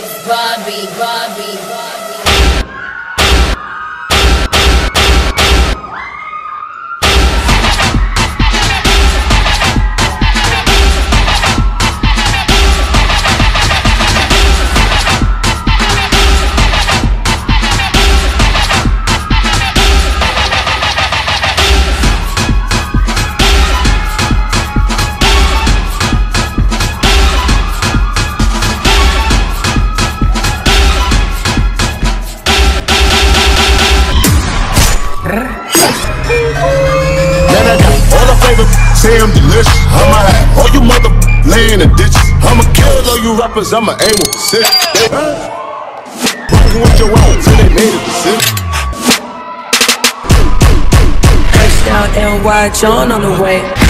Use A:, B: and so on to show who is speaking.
A: Say I'm delicious, I'ma have all you mother laying in ditches. I'ma kill all you rappers, I'ma aim with precision. Rockin' with your own till they made a decision.
B: H-Down NY, John on the way.